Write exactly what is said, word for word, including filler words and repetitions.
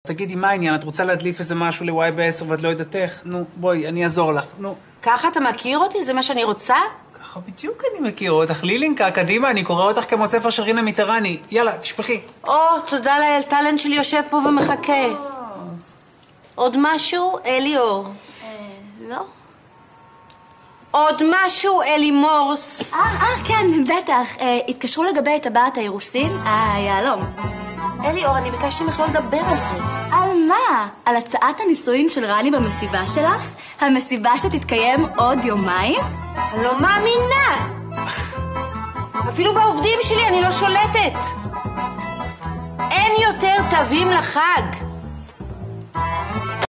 תגידי, מה העניין? את רוצה להדליף איזה משהו לוואי בעשר ואת לא יודעת איך? נו, בואי, אני אעזור לך, נו. ככה אתה מכיר אותי? זה מה שאני רוצה? ככה בדיוק אני מכיר אותך. לילינקה, קדימה, אני קורא אותך כמו ספר של רינה מיטרני. יאללה, תשפחי. או, תודה לאל, טלנט שלי יושב פה ומחכה. עוד משהו, אליאור? לא. עוד משהו, אלי מורס? אה, אה, כן, בטח. התקשרו לגבי טבעת האירוסין? אה, יעלום. אליאור, אני ביקשתי ממך לא לדבר על זה. על מה? על הצעת הנישואין של רני במסיבה שלך? המסיבה שתתקיים עוד יומיים? אני לא מאמינה. אפילו בעובדים שלי אני לא שולטת. אין יותר תווים לחג.